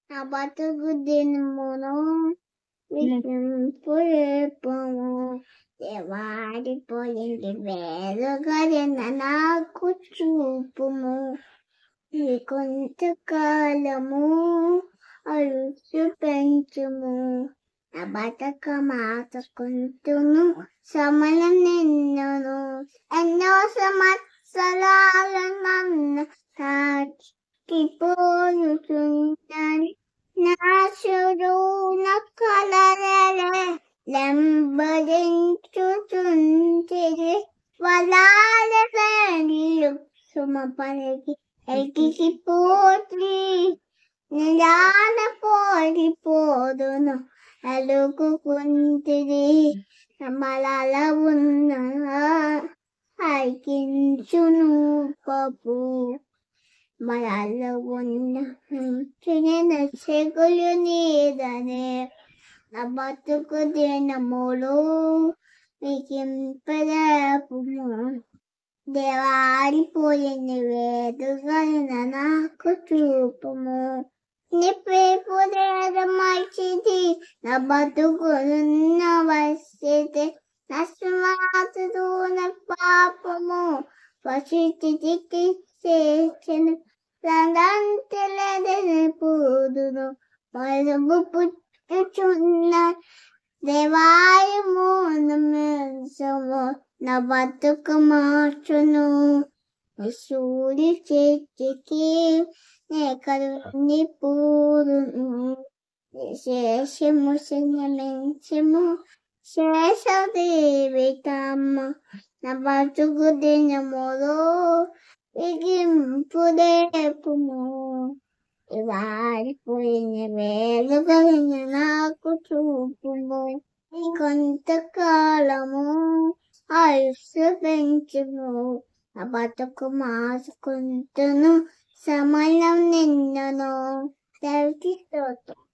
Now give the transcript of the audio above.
నా బతుకు దినమును వికింపు రేపము వాడిపోయింది వేరుగలిన నాకు చూపుము ఈ కొంతకాలము అరుసు పెంచుము నా బతక మాతకుంటును సమయం ఎన్నో సంవత్సరాల నన్ను తాకిపోయుచున్నది నాశుడు నక్కలరే లెంబడించుచుంటిది వలాల వేళ్ళు సుమపలికి ఎగిసిపోతి నిదాన పోడిపోదును అలుగుకుంటిది మలాల ఉన్న ఐకించును పప్పు మలాల ఉన్న చెగులు నీదనే నా బతుకు దినములు వికింపరేపుము దేవాడిపోయింది వేదుగైన నాకు చూపుము నిప్పు మంచిది నా బతుకున్న వస్తే నష్టమాతుడు నా పాపము పశుతికి చేసిన రంగంతలేదని పూదును మరుగు పుట్టుచున్న దేవాయము నా బతుకు మార్చును సూర్యు చేతికి కరుణి పూరును శేషము శనమించము శేషదేవితమ్మ నా బతుకు దినములో విగింపు రేపుము వాడిపోయిన వేలుగైన నాకు చూపుము కొంతకాలము ఆయుస్సు పెంచుము నా బతుకు మాసుకుంటును సమయం నిన్నను స్తోత్రం